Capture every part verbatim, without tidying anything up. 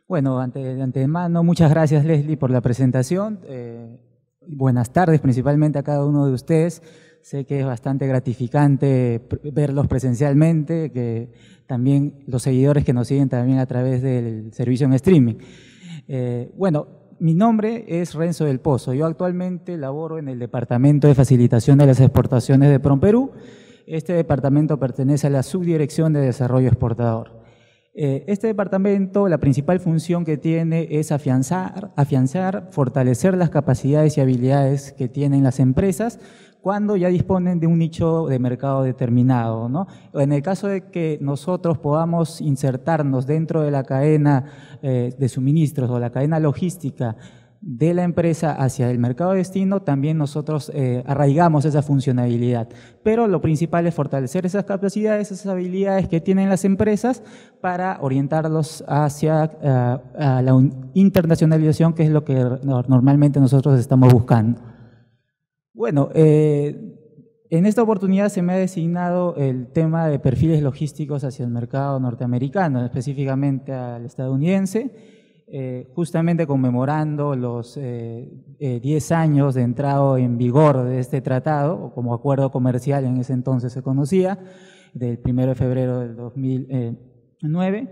Bueno, ante, de antemano, muchas gracias, Leslie, por la presentación. Eh, buenas tardes principalmente a cada uno de ustedes. Sé que es bastante gratificante verlos presencialmente, que también los seguidores que nos siguen también a través del servicio en streaming. Eh, bueno, mi nombre es Renzo del Pozo. Yo actualmente laboro en el Departamento de Facilitación de las Exportaciones de PROMPERÚ. Este departamento pertenece a la Subdirección de Desarrollo Exportador. Este departamento, la principal función que tiene es afianzar, afianzar, fortalecer las capacidades y habilidades que tienen las empresas cuando ya disponen de un nicho de mercado determinado, ¿no? En el caso de que nosotros podamos insertarnos dentro de la cadena eh, de suministros o la cadena logística de la empresa hacia el mercado destino, también nosotros eh, arraigamos esa funcionalidad. Pero lo principal es fortalecer esas capacidades, esas habilidades que tienen las empresas para orientarlos hacia uh, a la internacionalización, que es lo que normalmente nosotros estamos buscando. Bueno, eh, en esta oportunidad se me ha designado el tema de perfiles logísticos hacia el mercado norteamericano, específicamente al estadounidense. Eh, justamente conmemorando los eh, eh, diez años de entrada en vigor de este tratado, o como acuerdo comercial en ese entonces se conocía, del primero de febrero del dos mil nueve.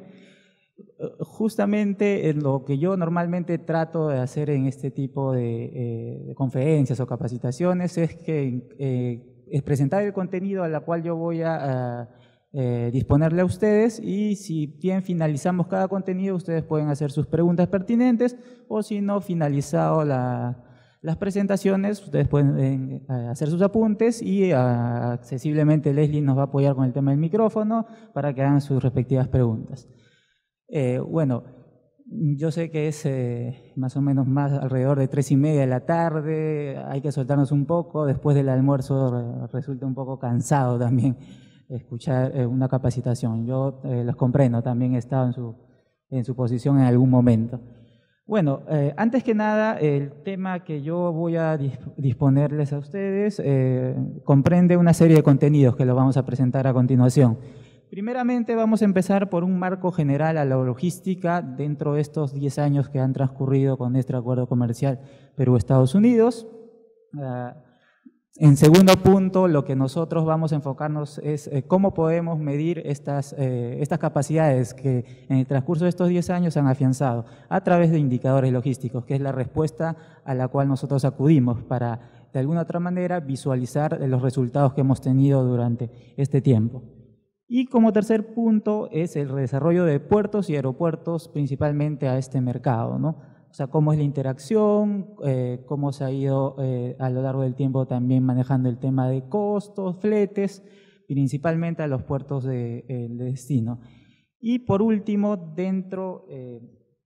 Justamente en lo que yo normalmente trato de hacer en este tipo de, eh, de conferencias o capacitaciones es que eh, es presentar el contenido a la cual yo voy a, a Eh, disponerle a ustedes, y si bien finalizamos cada contenido, ustedes pueden hacer sus preguntas pertinentes, o si no, finalizado la, las presentaciones, ustedes pueden eh, hacer sus apuntes y uh, accesiblemente Leslie nos va a apoyar con el tema del micrófono para que hagan sus respectivas preguntas. Eh, bueno, yo sé que es eh, más o menos más alrededor de tres y media de la tarde, hay que soltarnos un poco, después del almuerzo resulta un poco cansado también escuchar eh, una capacitación. Yo eh, los comprendo, también he estado en su, en su posición en algún momento. Bueno, eh, antes que nada, el tema que yo voy a dis disponerles a ustedes eh, comprende una serie de contenidos que los vamos a presentar a continuación. Primeramente vamos a empezar por un marco general a la logística dentro de estos diez años que han transcurrido con este acuerdo comercial Perú-Estados Unidos. Uh, En segundo punto, lo que nosotros vamos a enfocarnos es eh, cómo podemos medir estas, eh, estas capacidades que en el transcurso de estos diez años se han afianzado a través de indicadores logísticos, que es la respuesta a la cual nosotros acudimos para, de alguna otra manera, visualizar los resultados que hemos tenido durante este tiempo. Y como tercer punto es el desarrollo de puertos y aeropuertos principalmente a este mercado, ¿no? O sea, cómo es la interacción, eh, cómo se ha ido eh, a lo largo del tiempo también manejando el tema de costos, fletes, principalmente a los puertos de, eh, de destino. Y por último, dentro, eh,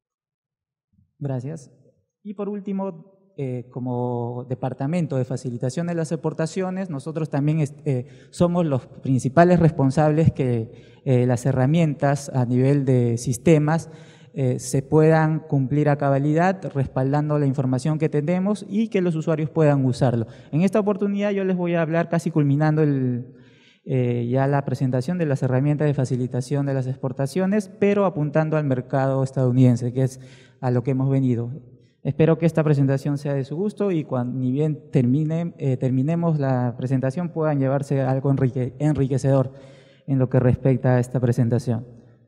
gracias, y por último, eh, como Departamento de Facilitación de las Exportaciones, nosotros también eh, somos los principales responsables que eh, las herramientas a nivel de sistemas Eh, se puedan cumplir a cabalidad, respaldando la información que tenemos y que los usuarios puedan usarlo. En esta oportunidad yo les voy a hablar casi culminando el, eh, ya la presentación de las herramientas de facilitación de las exportaciones, pero apuntando al mercado estadounidense, que es a lo que hemos venido. Espero que esta presentación sea de su gusto y cuando ni bien termine, eh, terminemos la presentación puedan llevarse algo enrique, enriquecedor en lo que respecta a esta presentación.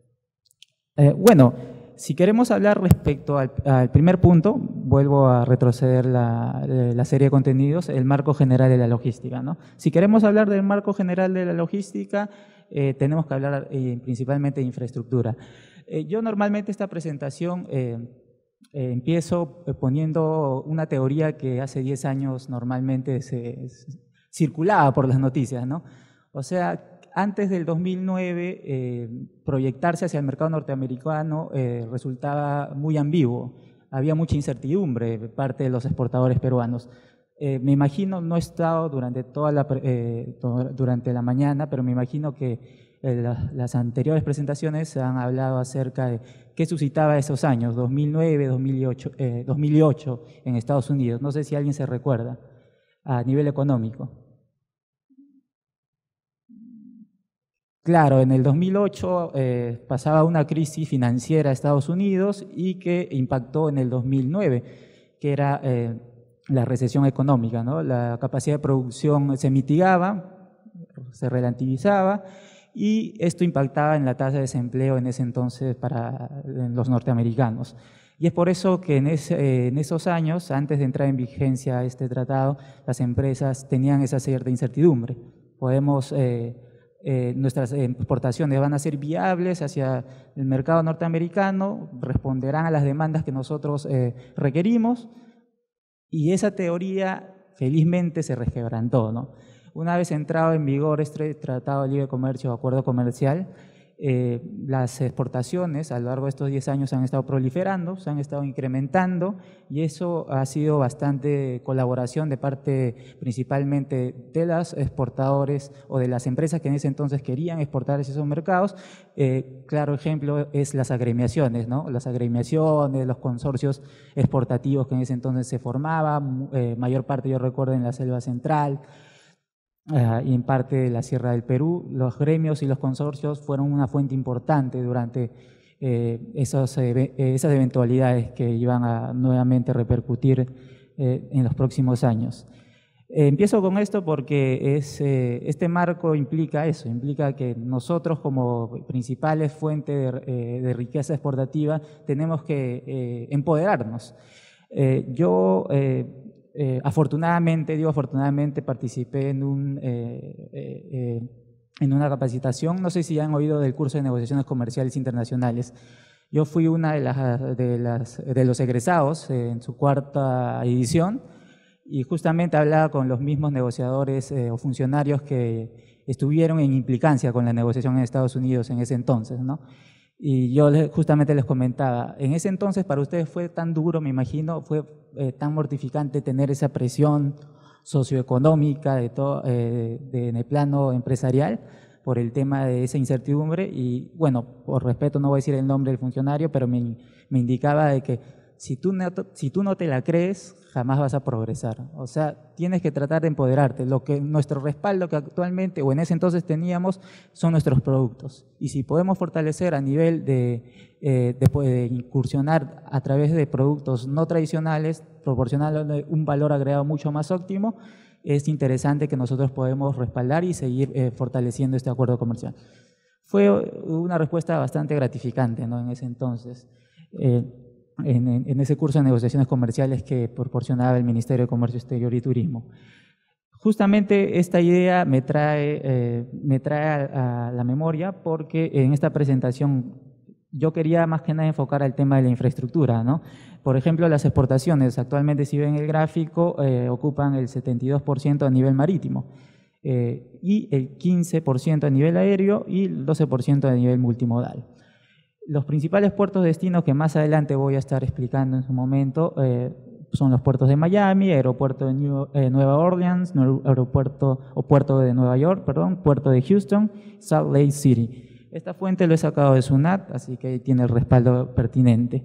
Eh, bueno, si queremos hablar respecto al, al primer punto, vuelvo a retroceder la, la serie de contenidos, el marco general de la logística, ¿no? Si queremos hablar del marco general de la logística, eh, tenemos que hablar eh, principalmente de infraestructura. Eh, yo normalmente esta presentación eh, eh, empiezo poniendo una teoría que hace diez años normalmente se, se circulaba por las noticias, ¿no? O sea, antes del dos mil nueve, eh, proyectarse hacia el mercado norteamericano eh, resultaba muy ambiguo. Había mucha incertidumbre de parte de los exportadores peruanos. Eh, me imagino, no he estado durante, toda la, eh, durante la mañana, pero me imagino que eh, la, las anteriores presentaciones han hablado acerca de qué suscitaba esos años, dos mil nueve, dos mil ocho, eh, dos mil ocho en Estados Unidos. No sé si alguien se recuerda a nivel económico. Claro, en el dos mil ocho eh, pasaba una crisis financiera a Estados Unidos y que impactó en el dos mil nueve, que era eh, la recesión económica, ¿no? La capacidad de producción se mitigaba, se relativizaba, y esto impactaba en la tasa de desempleo en ese entonces para los norteamericanos. Y es por eso que en, ese, en esos años, antes de entrar en vigencia este tratado, las empresas tenían esa cierta incertidumbre. Podemos... Eh, Eh, nuestras exportaciones van a ser viables hacia el mercado norteamericano, responderán a las demandas que nosotros eh, requerimos, y esa teoría felizmente se resquebrantó, ¿no? Una vez entrado en vigor este Tratado de Libre Comercio o Acuerdo Comercial, eh, las exportaciones a lo largo de estos diez años han estado proliferando, se han estado incrementando, y eso ha sido bastante colaboración de parte principalmente de los exportadores o de las empresas que en ese entonces querían exportar hacia esos mercados. Eh, claro ejemplo es las agremiaciones, ¿no? Las agremiaciones, los consorcios exportativos que en ese entonces se formaban, eh, mayor parte yo recuerdo en la Selva Central, Uh, y en parte de la Sierra del Perú. Los gremios y los consorcios fueron una fuente importante durante eh, esos, eh, esas eventualidades que iban a nuevamente repercutir eh, en los próximos años. Eh, empiezo con esto porque es, eh, este marco implica eso, implica que nosotros como principales fuentes de, eh, de riqueza exportativa tenemos que eh, empoderarnos. Eh, yo eh, Eh, afortunadamente, digo afortunadamente, participé en, un, eh, eh, eh, en una capacitación, no sé si han oído del curso de negociaciones comerciales internacionales. Yo fui una de, las, de, las, de los egresados eh, en su cuarta edición, y justamente hablaba con los mismos negociadores eh, o funcionarios que estuvieron en implicancia con la negociación en Estados Unidos en ese entonces, ¿no? Y yo les, justamente les comentaba, en ese entonces para ustedes fue tan duro, me imagino, fue eh, tan mortificante tener esa presión socioeconómica de todo, eh, de, en el plano empresarial por el tema de esa incertidumbre. Y bueno, por respeto no voy a decir el nombre del funcionario, pero me, me indicaba de que si tú, no, si tú no te la crees, jamás vas a progresar. O sea, tienes que tratar de empoderarte. Lo que, nuestro respaldo que actualmente o en ese entonces teníamos son nuestros productos. Y si podemos fortalecer a nivel de, eh, de, de incursionar a través de productos no tradicionales, proporcionarle un valor agregado mucho más óptimo, es interesante que nosotros podemos respaldar y seguir eh, fortaleciendo este acuerdo comercial. Fue una respuesta bastante gratificante, ¿no? En ese entonces. Eh, En, en ese curso de negociaciones comerciales que proporcionaba el Ministerio de Comercio Exterior y Turismo. Justamente esta idea me trae, eh, me trae a, a la memoria porque en esta presentación yo quería más que nada enfocar al tema de la infraestructura, ¿no? Por ejemplo, las exportaciones actualmente, si ven el gráfico, eh, ocupan el setenta y dos por ciento a nivel marítimo, eh, y el quince por ciento a nivel aéreo y el doce por ciento a nivel multimodal. Los principales puertos de destino que más adelante voy a estar explicando en su momento eh, son los puertos de Miami, aeropuerto de New, eh, Nueva Orleans, aeropuerto o puerto de Nueva York, perdón, puerto de Houston, Salt Lake City. Esta fuente lo he sacado de SUNAT, así que tiene el respaldo pertinente.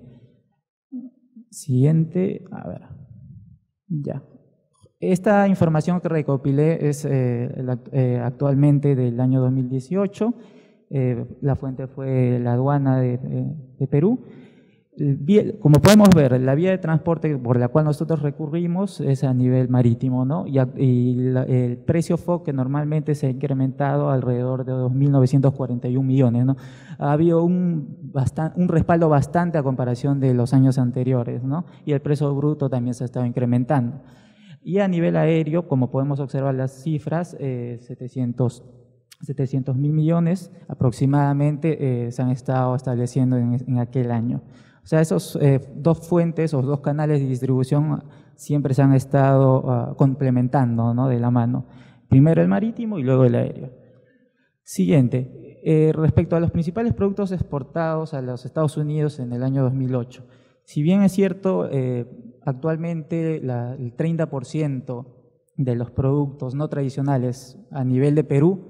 Siguiente, a ver, ya. Esta información que recopilé es eh, la, eh, actualmente del año dos mil dieciocho. Eh, la fuente fue la aduana de, de, de Perú. Vía, como podemos ver, la vía de transporte por la cual nosotros recurrimos es a nivel marítimo, ¿no? Y, a, y la, el precio F O C que normalmente se ha incrementado alrededor de dos mil novecientos cuarenta y un millones, ¿no? Ha habido un, bastan, un respaldo bastante a comparación de los años anteriores, ¿no? Y el precio bruto también se ha estado incrementando. Y a nivel aéreo, como podemos observar las cifras, eh, setecientos mil millones aproximadamente eh, se han estado estableciendo en, en aquel año. O sea, esos eh, dos fuentes o dos canales de distribución siempre se han estado uh, complementando, ¿no? De la mano. Primero el marítimo y luego el aéreo. Siguiente, eh, respecto a los principales productos exportados a los Estados Unidos en el año dos mil ocho. Si bien es cierto, eh, actualmente la, el treinta por ciento de los productos no tradicionales a nivel de Perú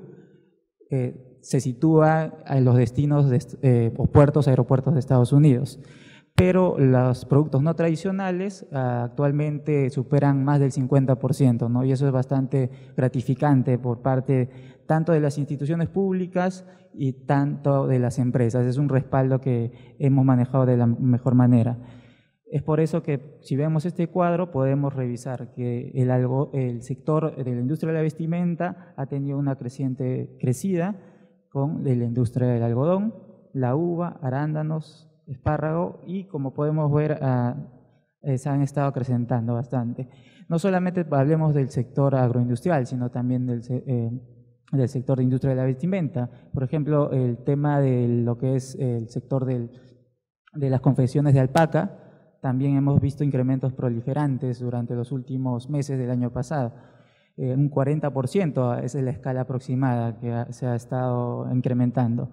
Eh, se sitúa en los destinos de, eh, o puertos, aeropuertos de Estados Unidos. pero los productos no tradicionales uh, actualmente superan más del cincuenta por ciento, ¿no? Y eso es bastante gratificante por parte tanto de las instituciones públicas y tanto de las empresas. Es un respaldo que hemos manejado de la mejor manera. Es por eso que si vemos este cuadro podemos revisar que el, algo, el sector de la industria de la vestimenta ha tenido una creciente crecida con la industria del algodón, la uva, arándanos, espárrago y como podemos ver uh, eh, se han estado acrecentando bastante. No solamente hablemos del sector agroindustrial, sino también del, eh, del sector de industria de la vestimenta. Por ejemplo, el tema de lo que es el sector del, de las confecciones de alpaca, también hemos visto incrementos proliferantes durante los últimos meses del año pasado. Eh, un cuarenta por ciento es la escala aproximada que ha, se ha estado incrementando.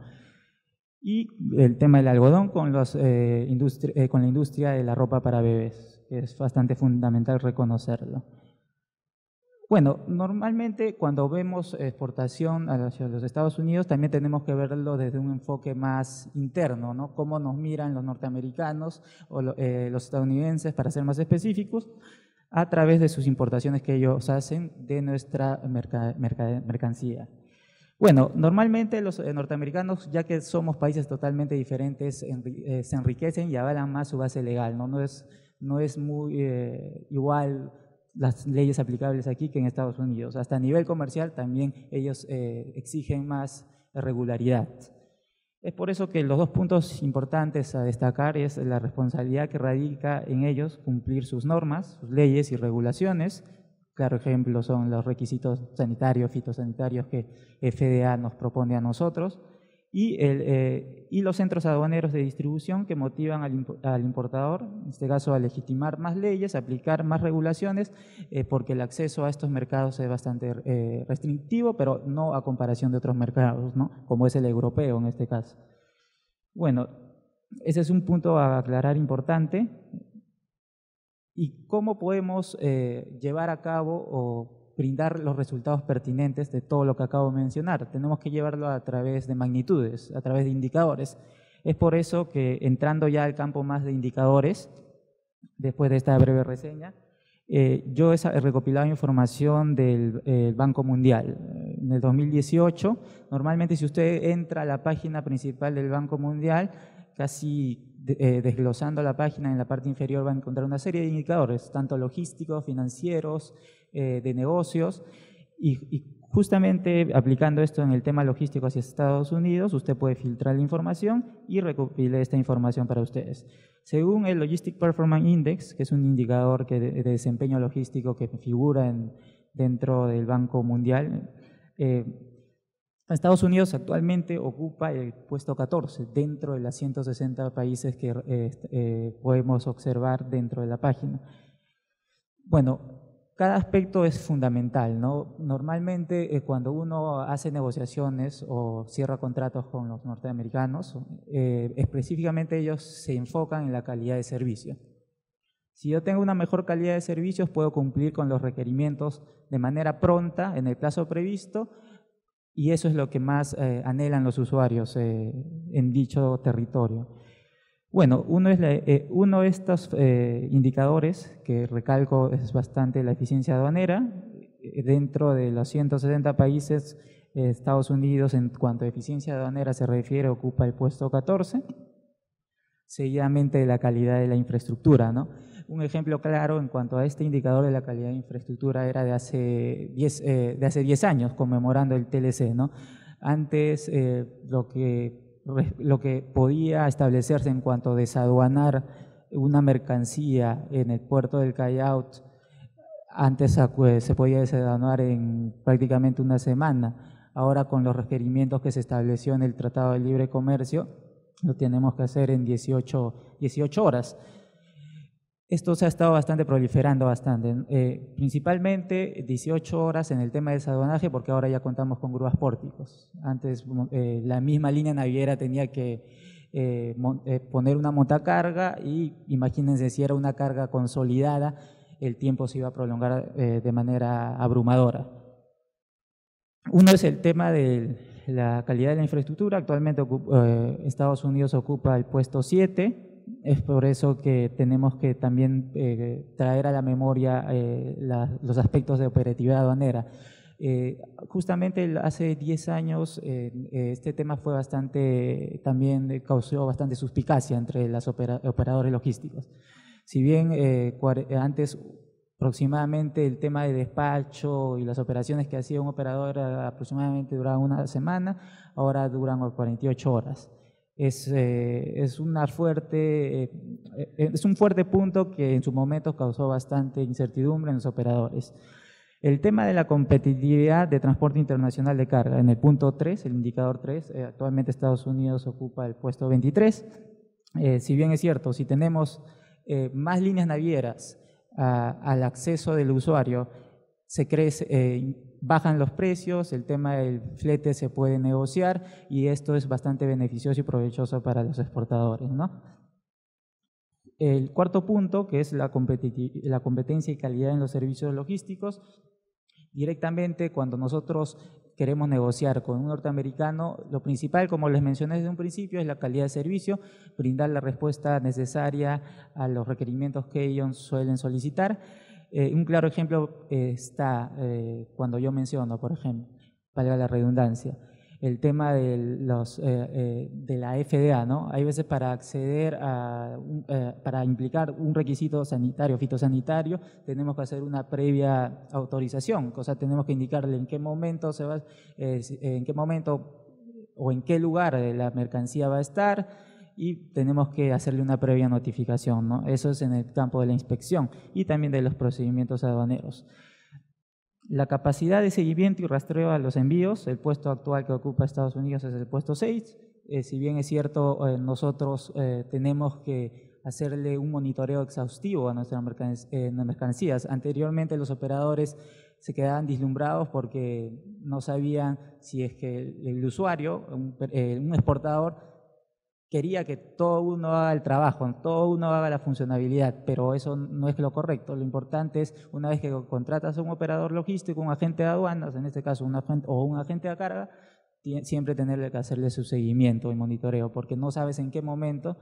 Y el tema del algodón con, los, eh, industria, eh, con la industria de la ropa para bebés, que es bastante fundamental reconocerlo. Bueno, normalmente cuando vemos exportación hacia los Estados Unidos también tenemos que verlo desde un enfoque más interno, ¿no? Cómo nos miran los norteamericanos o lo, eh, los estadounidenses, para ser más específicos, a través de sus importaciones que ellos hacen de nuestra merca, merca, mercancía. Bueno, normalmente los eh, norteamericanos, ya que somos países totalmente diferentes, enri eh, se enriquecen y avalan más su base legal, ¿no? No es, no es muy eh, igual las leyes aplicables aquí que en Estados Unidos. Hasta a nivel comercial también ellos eh, exigen más regularidad. Es por eso que los dos puntos importantes a destacar es la responsabilidad que radica en ellos cumplir sus normas, sus leyes y regulaciones. Claro ejemplo son los requisitos sanitarios, fitosanitarios que F D A nos propone a nosotros y, el, eh, y los centros aduaneros de distribución que motivan al, al importador, en este caso a legitimar más leyes, aplicar más regulaciones, eh, porque el acceso a estos mercados es bastante eh, restrictivo, pero no a comparación de otros mercados, ¿no? Como es el europeo en este caso. Bueno, ese es un punto a aclarar importante. ¿Y cómo podemos eh, llevar a cabo o brindar los resultados pertinentes de todo lo que acabo de mencionar? Tenemos que llevarlo a través de magnitudes, a través de indicadores. Es por eso que entrando ya al campo más de indicadores, después de esta breve reseña, eh, yo he recopilado información del eh, Banco Mundial. En el dos mil dieciocho, normalmente si usted entra a la página principal del Banco Mundial, casi Eh, desglosando la página en la parte inferior va a encontrar una serie de indicadores, tanto logísticos, financieros, eh, de negocios, y, y justamente aplicando esto en el tema logístico hacia Estados Unidos, usted puede filtrar la información y recopilar esta información para ustedes. Según el Logistic Performance Index, que es un indicador que de, de desempeño logístico que figura en, dentro del Banco Mundial, eh, Estados Unidos actualmente ocupa el puesto catorce dentro de los ciento sesenta países que eh, eh, podemos observar dentro de la página. Bueno, cada aspecto es fundamental, ¿no? Normalmente eh, cuando uno hace negociaciones o cierra contratos con los norteamericanos, eh, específicamente ellos se enfocan en la calidad de servicio. Si yo tengo una mejor calidad de servicios, puedo cumplir con los requerimientos de manera pronta, en el plazo previsto, y eso es lo que más eh, anhelan los usuarios eh, en dicho territorio. Bueno, uno, es la, eh, uno de estos eh, indicadores que recalco es bastante la eficiencia aduanera. Dentro de los ciento sesenta países, eh, Estados Unidos en cuanto a eficiencia aduanera se refiere ocupa el puesto catorce, seguidamente la calidad de la infraestructura, ¿no? Un ejemplo claro en cuanto a este indicador de la calidad de infraestructura era de hace diez, eh, de hace diez años, conmemorando el T L C, ¿no? Antes, eh, lo, que, lo que podía establecerse en cuanto a desaduanar una mercancía en el puerto del Callao, antes se podía desaduanar en prácticamente una semana. Ahora, con los requerimientos que se estableció en el Tratado de Libre Comercio, lo tenemos que hacer en dieciocho horas. Esto se ha estado bastante proliferando bastante, eh, principalmente dieciocho horas en el tema de desaduanaje, porque ahora ya contamos con grúas pórticos. Antes eh, la misma línea naviera tenía que eh, eh, poner una montacarga y imagínense si era una carga consolidada, el tiempo se iba a prolongar eh, de manera abrumadora. Uno es el tema de la calidad de la infraestructura. Actualmente ocupa, eh, Estados Unidos ocupa el puesto siete. Es por eso que tenemos que también eh, traer a la memoria eh, la, los aspectos de operatividad aduanera. Eh, justamente hace diez años eh, este tema fue bastante, también causó bastante suspicacia entre los opera, operadores logísticos. Si bien eh, antes aproximadamente el tema de despacho y las operaciones que hacía un operador aproximadamente duraban una semana, ahora duran cuarenta y ocho horas. Es, eh, es, una fuerte, eh, es un fuerte punto que en su momento causó bastante incertidumbre en los operadores. El tema de la competitividad de transporte internacional de carga, en el punto tres, el indicador tres, eh, actualmente Estados Unidos ocupa el puesto veintitrés. Eh, si bien es cierto, si tenemos eh, más líneas navieras a, al acceso del usuario, se crece, eh, bajan los precios, el tema del flete se puede negociar y esto es bastante beneficioso y provechoso para los exportadores, ¿no? El cuarto punto, que es la, la competencia y calidad en los servicios logísticos. Directamente, cuando nosotros queremos negociar con un norteamericano, lo principal, como les mencioné desde un principio, es la calidad de servicio, brindar la respuesta necesaria a los requerimientos que ellos suelen solicitar. Eh, un claro ejemplo eh, está eh, cuando yo menciono, por ejemplo, valga la redundancia, el tema de, los, eh, eh, de la F D A, ¿no? Hay veces para acceder a, un, eh, para implicar un requisito sanitario, fitosanitario, tenemos que hacer una previa autorización, o sea, tenemos que indicarle en qué momento se va, eh, en qué momento o en qué lugar la mercancía va a estar y tenemos que hacerle una previa notificación, ¿no? Eso es en el campo de la inspección y también de los procedimientos aduaneros. La capacidad de seguimiento y rastreo a los envíos, el puesto actual que ocupa Estados Unidos es el puesto seis. Eh, si bien es cierto, eh, nosotros eh, tenemos que hacerle un monitoreo exhaustivo a nuestras mercan eh, mercancías. Anteriormente los operadores se quedaban deslumbrados porque no sabían si es que el, el usuario, un, eh, un exportador, quería que todo uno haga el trabajo, todo uno haga la funcionabilidad, pero eso no es lo correcto. Lo importante es, una vez que contratas a un operador logístico, un agente de aduanas, en este caso un agente, o un agente de carga, siempre tenerle que hacerle su seguimiento y monitoreo, porque no sabes en qué momento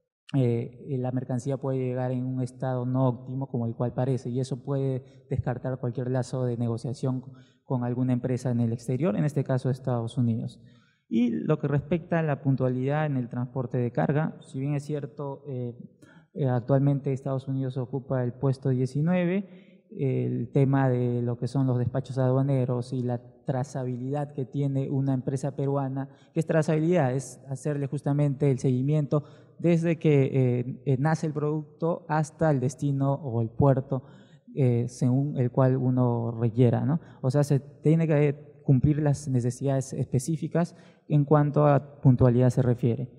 eh, la mercancía puede llegar en un estado no óptimo como el cual parece, y eso puede descartar cualquier lazo de negociación con alguna empresa en el exterior, en este caso Estados Unidos. Y lo que respecta a la puntualidad en el transporte de carga, si bien es cierto, eh, eh, actualmente Estados Unidos ocupa el puesto diecinueve, eh, el tema de lo que son los despachos aduaneros y la trazabilidad que tiene una empresa peruana, ¿qué es trazabilidad? Es hacerle justamente el seguimiento desde que eh, eh, nace el producto hasta el destino o el puerto eh, según el cual uno requiera, ¿no? O sea, se tiene que cumplir las necesidades específicas en cuanto a puntualidad se refiere.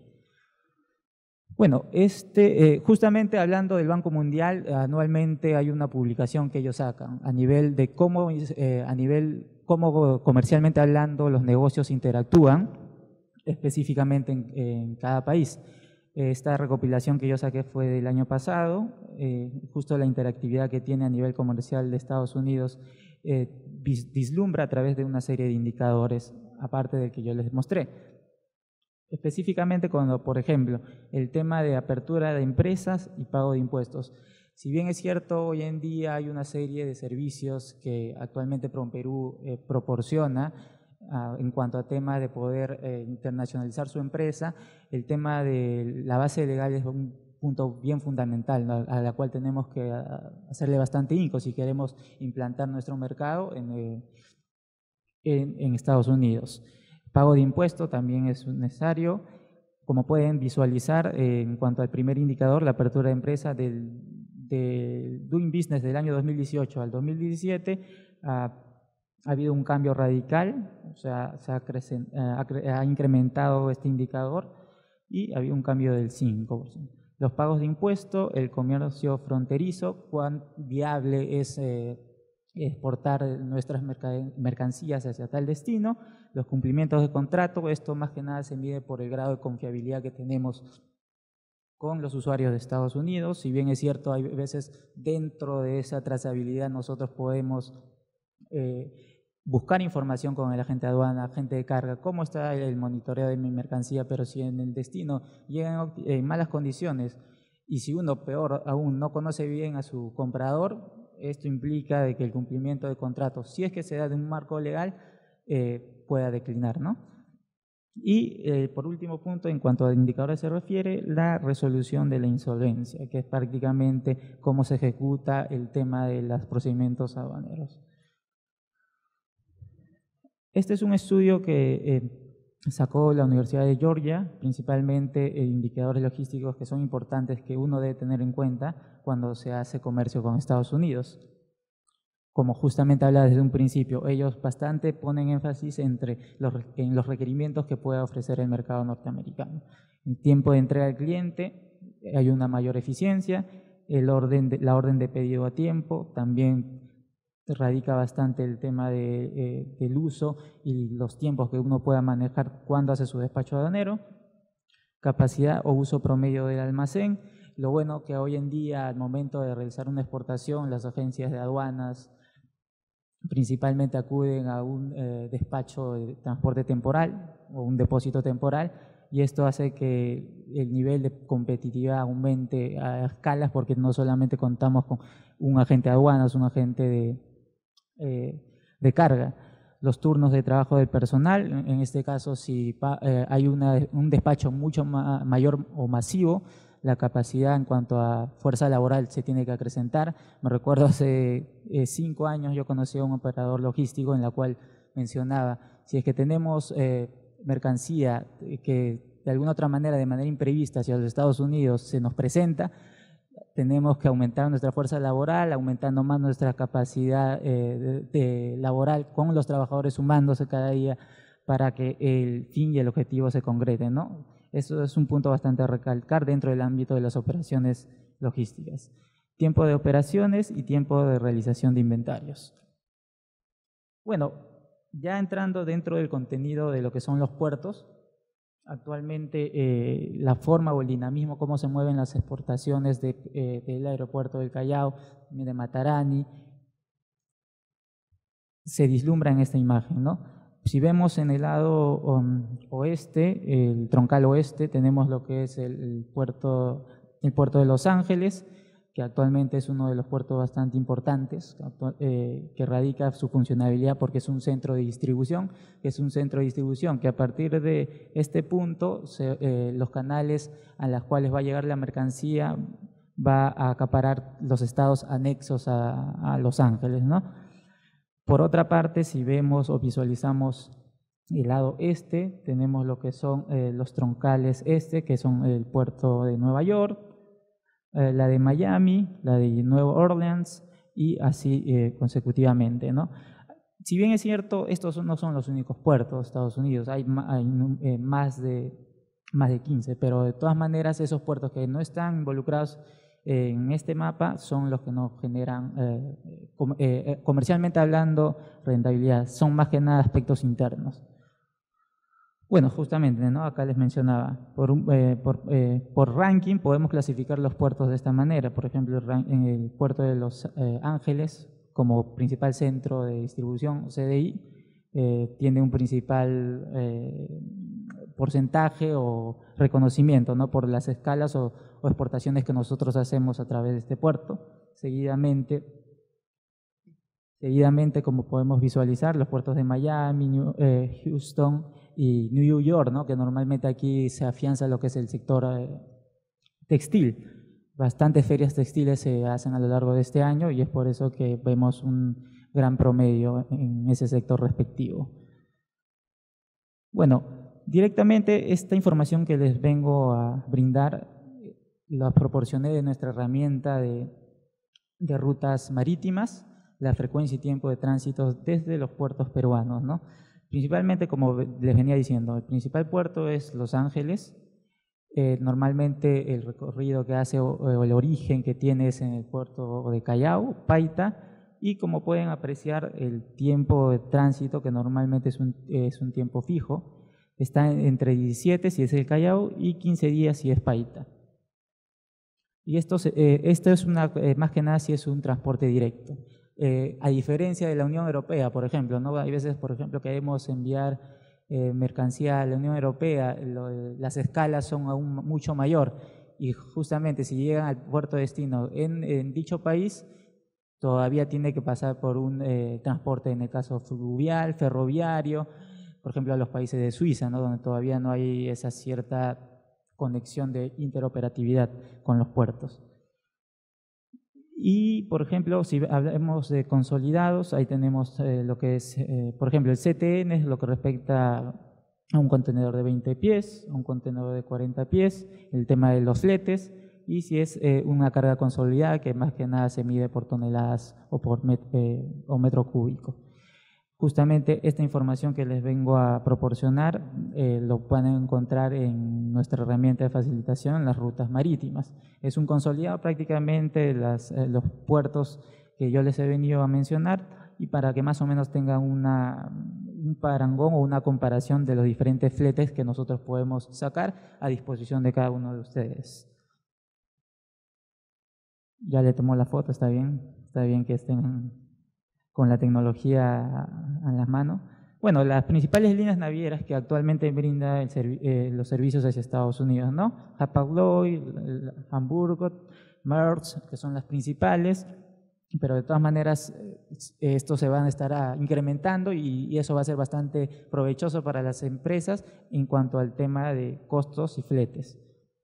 Bueno, este, eh, justamente hablando del Banco Mundial, anualmente hay una publicación que ellos sacan a nivel de cómo, eh, a nivel, cómo comercialmente hablando los negocios interactúan específicamente en, en cada país. Esta recopilación que yo saqué fue del año pasado, eh, justo la interactividad que tiene a nivel comercial de Estados Unidos eh, vislumbra a través de una serie de indicadores, aparte del que yo les mostré. Específicamente cuando, por ejemplo, el tema de apertura de empresas y pago de impuestos. Si bien es cierto, hoy en día hay una serie de servicios que actualmente PROMPERÚ eh, proporciona uh, en cuanto a tema de poder eh, internacionalizar su empresa, el tema de la base legal es un punto bien fundamental, ¿no? A la cual tenemos que hacerle bastante hinco si queremos implantar nuestro mercado en, eh, en, en Estados Unidos. Pago de impuestos también es necesario. Como pueden visualizar, eh, en cuanto al primer indicador, la apertura de empresa del, del Doing Business del año dos mil dieciocho al dos mil diecisiete, ha, ha habido un cambio radical, o sea, se ha, ha, ha incrementado este indicador y ha habido un cambio del cinco por ciento. Los pagos de impuestos, el comercio fronterizo, cuán viable es eh, exportar nuestras mercancías hacia tal destino, los cumplimientos de contrato, esto más que nada se mide por el grado de confiabilidad que tenemos con los usuarios de Estados Unidos. Si bien es cierto, hay veces dentro de esa trazabilidad nosotros podemos eh, buscar información con el agente de aduana, agente de carga, cómo está el monitoreo de mi mercancía, pero si en el destino llegan en malas condiciones y si uno, peor aún, no conoce bien a su comprador, esto implica de que el cumplimiento de contrato, si es que se da de un marco legal, eh, pueda declinar, ¿no? Y eh, por último punto, en cuanto a indicadores se refiere, la resolución de la insolvencia, que es prácticamente cómo se ejecuta el tema de los procedimientos aduaneros. Este es un estudio que eh, sacó la Universidad de Georgia, principalmente eh, indicadores logísticos que son importantes que uno debe tener en cuenta cuando se hace comercio con Estados Unidos. Como justamente habla desde un principio, ellos bastante ponen énfasis entre los, en los requerimientos que pueda ofrecer el mercado norteamericano. El tiempo de entrega al cliente, hay una mayor eficiencia, el orden de, la orden de pedido a tiempo, también radica bastante el tema de, eh, del uso y los tiempos que uno pueda manejar cuando hace su despacho aduanero, capacidad o uso promedio del almacén. Lo bueno que hoy en día, al momento de realizar una exportación, las agencias de aduanas principalmente acuden a un eh, despacho de transporte temporal o un depósito temporal, y esto hace que el nivel de competitividad aumente a escalas porque no solamente contamos con un agente de aduanas, un agente de, eh, de carga. Los turnos de trabajo del personal, en este caso si eh, hay una, un despacho mucho ma mayor o masivo, la capacidad en cuanto a fuerza laboral se tiene que acrecentar. Me recuerdo hace eh, cinco años yo conocí a un operador logístico en la cual mencionaba, si es que tenemos eh, mercancía que de alguna otra manera, de manera imprevista hacia los Estados Unidos se nos presenta, tenemos que aumentar nuestra fuerza laboral, aumentando más nuestra capacidad eh, de, de laboral con los trabajadores sumándose cada día para que el fin y el objetivo se concreten, ¿no? Eso es un punto bastante a recalcar dentro del ámbito de las operaciones logísticas. Tiempo de operaciones y tiempo de realización de inventarios. Bueno, ya entrando dentro del contenido de lo que son los puertos, actualmente eh, la forma o el dinamismo, cómo se mueven las exportaciones de, eh, del aeropuerto del Callao, de Matarani, se vislumbra en esta imagen, ¿no? Si vemos en el lado um, oeste, el troncal oeste, tenemos lo que es el, el, puerto, el puerto de Los Ángeles, que actualmente es uno de los puertos bastante importantes, eh, que radica su funcionalidad porque es un centro de distribución, que es un centro de distribución que a partir de este punto, se, eh, los canales a los cuales va a llegar la mercancía va a acaparar los estados anexos a, a Los Ángeles, ¿no? Por otra parte, si vemos o visualizamos el lado este, tenemos lo que son eh, los troncales este, que son el puerto de Nueva York, eh, la de Miami, la de Nueva Orleans y así eh, consecutivamente, ¿no? Si bien es cierto, estos no son los únicos puertos de Estados Unidos, hay, hay eh, más, de, más de quince, pero de todas maneras esos puertos que no están involucrados en este mapa son los que nos generan, eh, com eh, comercialmente hablando, rentabilidad. Son más que nada aspectos internos. Bueno, justamente, ¿no? Acá les mencionaba, por, un, eh, por, eh, por ranking podemos clasificar los puertos de esta manera. Por ejemplo, en el puerto de Los eh, Ángeles, como principal centro de distribución, C D I, eh, tiene un principal eh, porcentaje o reconocimiento, ¿no? Por las escalas o, o exportaciones que nosotros hacemos a través de este puerto. Seguidamente, seguidamente como podemos visualizar, los puertos de Miami, New, eh, Houston y New York, ¿no? Que normalmente aquí se afianza lo que es el sector eh, textil. Bastantes ferias textiles se hacen a lo largo de este año y es por eso que vemos un gran promedio en ese sector respectivo. Bueno, directamente esta información que les vengo a brindar la proporcioné de nuestra herramienta de, de rutas marítimas, la frecuencia y tiempo de tránsito desde los puertos peruanos, ¿no? Principalmente, como les venía diciendo, el principal puerto es Los Ángeles. Eh, normalmente el recorrido que hace o, o el origen que tiene es en el puerto de Callao, Paita, y como pueden apreciar el tiempo de tránsito, que normalmente es un, es un tiempo fijo, está entre diecisiete si es el Callao y quince días si es Paita. Y esto, eh, esto es una, eh, más que nada si es un transporte directo. eh, a diferencia de la Unión Europea, por ejemplo, ¿no? Hay veces, por ejemplo, que queremos enviar eh, mercancía a la Unión Europea, lo, las escalas son aún mucho mayor y justamente si llegan al puerto de destino en, en dicho país, todavía tiene que pasar por un eh, transporte, en el caso fluvial, ferroviario, por ejemplo, a los países de Suiza, ¿no? Donde todavía no hay esa cierta conexión de interoperatividad con los puertos. Y, por ejemplo, si hablamos de consolidados, ahí tenemos eh, lo que es, eh, por ejemplo, el C T N, es lo que respecta a un contenedor de veinte pies, a un contenedor de cuarenta pies, el tema de los fletes, y si es eh, una carga consolidada, que más que nada se mide por toneladas o por met, eh, o metro cúbico. Justamente esta información que les vengo a proporcionar eh, lo pueden encontrar en nuestra herramienta de facilitación, las rutas marítimas. Es un consolidado prácticamente de las, eh, los puertos que yo les he venido a mencionar y para que más o menos tengan una, un parangón o una comparación de los diferentes fletes que nosotros podemos sacar a disposición de cada uno de ustedes. Ya le tomó la foto, está bien, está bien que estén con la tecnología a las manos. Bueno, las principales líneas navieras que actualmente brinda el servi eh, los servicios hacia Estados Unidos, ¿no? Hapag-Lloyd, Hamburgo, Maersk, que son las principales, pero de todas maneras eh, esto se van a estar a, incrementando y, y eso va a ser bastante provechoso para las empresas en cuanto al tema de costos y fletes.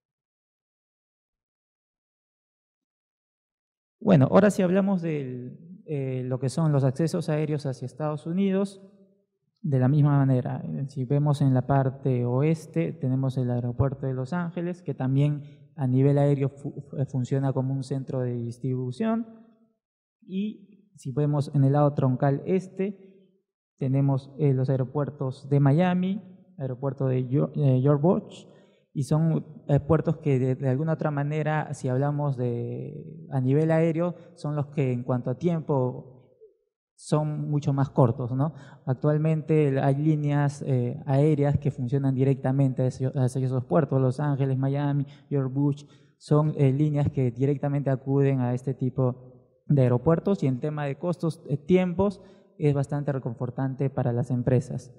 Bueno, ahora sí hablamos de eh, lo que son los accesos aéreos hacia Estados Unidos. De la misma manera, si vemos en la parte oeste, tenemos el aeropuerto de Los Ángeles, que también a nivel aéreo fu funciona como un centro de distribución. Y si vemos en el lado troncal este, tenemos eh, los aeropuertos de Miami, aeropuerto de George, y son eh, puertos que de, de alguna otra manera, si hablamos de a nivel aéreo, son los que en cuanto a tiempo son mucho más cortos, ¿no? Actualmente hay líneas eh, aéreas que funcionan directamente hacia, hacia esos puertos, Los Ángeles, Miami, George Bush, son eh, líneas que directamente acuden a este tipo de aeropuertos y en tema de costos, eh, tiempos, es bastante reconfortante para las empresas.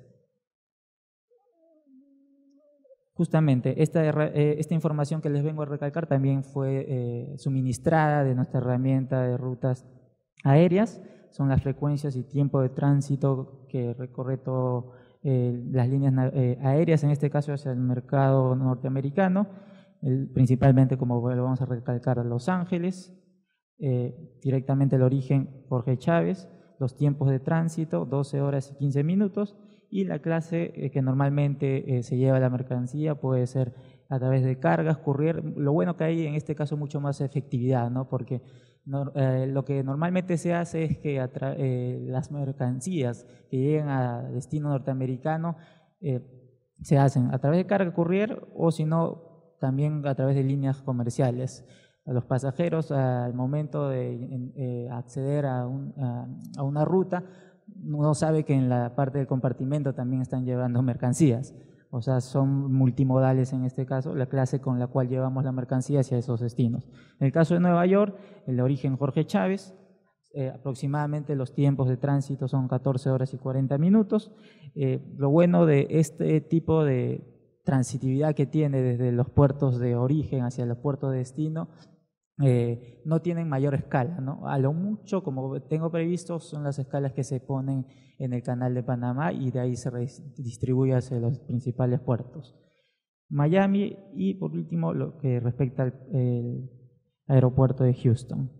Justamente, esta, eh, esta información que les vengo a recalcar también fue eh, suministrada de nuestra herramienta de rutas aéreas, son las frecuencias y tiempo de tránsito que recorre todo, eh, las líneas eh, aéreas, en este caso hacia el mercado norteamericano, el, principalmente, como lo vamos a recalcar, Los Ángeles, eh, directamente el origen Jorge Chávez, los tiempos de tránsito, doce horas y quince minutos, y la clase eh, que normalmente eh, se lleva la mercancía puede ser a través de cargas, courier. Lo bueno que hay en este caso mucho más efectividad, ¿no? Porque no, eh, lo que normalmente se hace es que eh, las mercancías que llegan a destino norteamericano eh, se hacen a través de carga courier o si no también a través de líneas comerciales. A los pasajeros al momento de eh, acceder a, un, a, a una ruta, uno sabe que en la parte del compartimento también están llevando mercancías, o sea, son multimodales en este caso, la clase con la cual llevamos la mercancía hacia esos destinos. En el caso de Nueva York, el origen Jorge Chávez, eh, aproximadamente los tiempos de tránsito son catorce horas y cuarenta minutos. Eh, lo bueno de este tipo de transitividad que tiene desde los puertos de origen hacia los puertos de destino, Eh, no tienen mayor escala, ¿no? A lo mucho, como tengo previsto, son las escalas que se ponen en el canal de Panamá y de ahí se distribuye hacia los principales puertos. Miami y por último lo que respecta al el aeropuerto de Houston.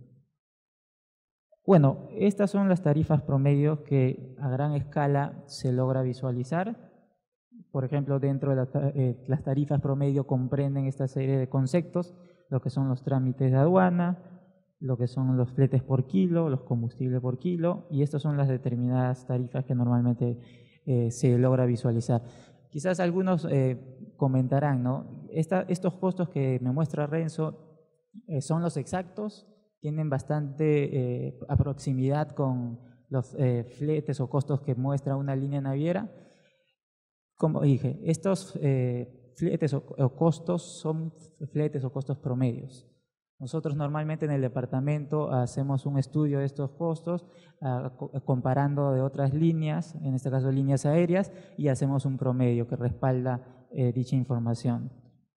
Bueno, estas son las tarifas promedios que a gran escala se logra visualizar. Por ejemplo, dentro de la, eh, las tarifas promedio comprenden esta serie de conceptos, lo que son los trámites de aduana, lo que son los fletes por kilo, los combustibles por kilo, y estas son las determinadas tarifas que normalmente eh, se logra visualizar. Quizás algunos eh, comentarán, ¿no? Esta, estos costos que me muestra Renzo eh, son los exactos, tienen bastante eh, proximidad con los eh, fletes o costos que muestra una línea naviera. Como dije, estos eh, fletes o, o costos son fletes o costos promedios. Nosotros normalmente en el departamento hacemos un estudio de estos costos, uh, comparando de otras líneas, en este caso líneas aéreas, y hacemos un promedio que respalda eh, dicha información.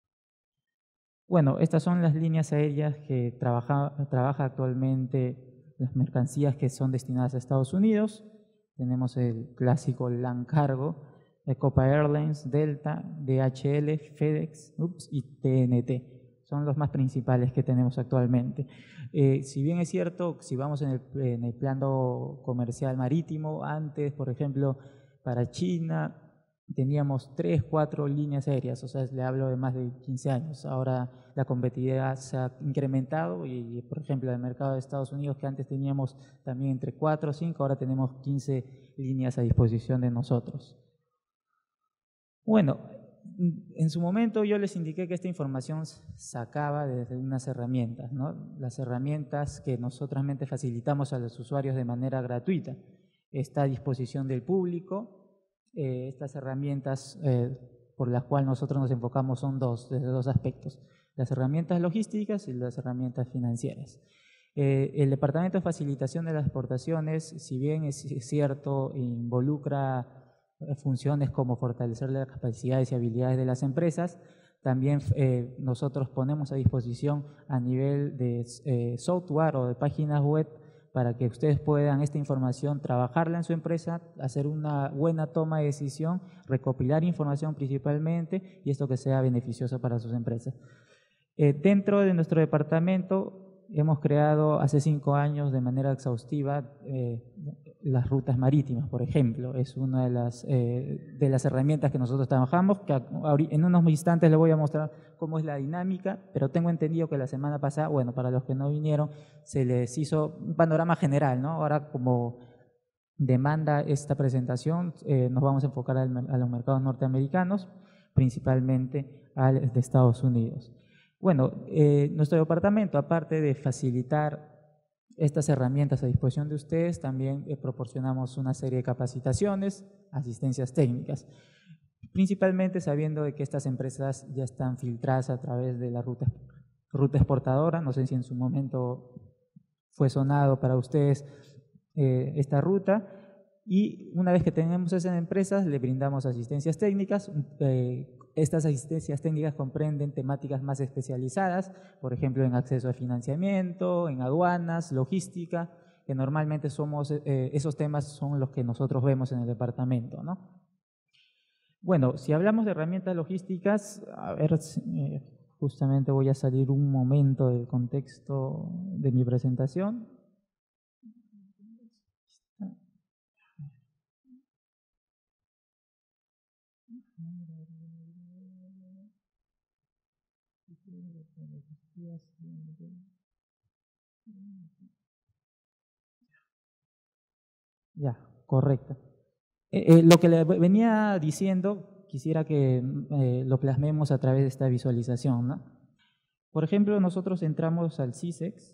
Bueno, estas son las líneas aéreas que trabaja, trabaja actualmente las mercancías que son destinadas a Estados Unidos. Tenemos el clásico LAN Cargo, Copa Airlines, Delta, D H L, FedEx ups, y T N T. Son los más principales que tenemos actualmente. Eh, si bien es cierto, si vamos en el, en el plano comercial marítimo, antes, por ejemplo, para China, teníamos tres, cuatro líneas aéreas, o sea, le hablo de más de quince años. Ahora la competitividad se ha incrementado y, por ejemplo, el mercado de Estados Unidos, que antes teníamos también entre cuatro o cinco, ahora tenemos quince líneas a disposición de nosotros. Bueno, en su momento yo les indiqué que esta información sacaba desde unas herramientas, ¿no? Las herramientas que nosotros facilitamos a los usuarios de manera gratuita. Está a disposición del público. Eh, estas herramientas eh, por las cuales nosotros nos enfocamos son dos, desde dos aspectos, las herramientas logísticas y las herramientas financieras. Eh, el Departamento de Facilitación de las Exportaciones, si bien es cierto, involucra funciones como fortalecer las capacidades y habilidades de las empresas, también eh, nosotros ponemos a disposición a nivel de eh, software o de páginas web para que ustedes puedan esta información trabajarla en su empresa, hacer una buena toma de decisión, recopilar información principalmente y esto que sea beneficioso para sus empresas. Eh, dentro de nuestro departamento hemos creado hace cinco años de manera exhaustiva eh, las rutas marítimas, por ejemplo. Es una de las, eh, de las herramientas que nosotros trabajamos, que en unos instantes les voy a mostrar cómo es la dinámica, pero tengo entendido que la semana pasada, bueno, para los que no vinieron, se les hizo un panorama general, ¿no? Ahora, como demanda esta presentación, eh, nos vamos a enfocar al, a los mercados norteamericanos, principalmente al de Estados Unidos. Bueno, eh, nuestro departamento, aparte de facilitar estas herramientas a disposición de ustedes, también eh, proporcionamos una serie de capacitaciones, asistencias técnicas, principalmente sabiendo de que estas empresas ya están filtradas a través de la ruta, ruta exportadora. No sé si en su momento fue sonado para ustedes eh, esta ruta. Y una vez que tenemos esas empresas, le brindamos asistencias técnicas. Eh, estas asistencias técnicas comprenden temáticas más especializadas, por ejemplo, en acceso a financiamiento, en aduanas, logística, que normalmente somos, eh, esos temas son los que nosotros vemos en el departamento, ¿no? Bueno, si hablamos de herramientas logísticas, a ver, eh, justamente voy a salir un momento del contexto de mi presentación. Ya, correcto. Eh, eh, lo que le venía diciendo, quisiera que eh, lo plasmemos a través de esta visualización, ¿no? Por ejemplo, nosotros entramos al cisex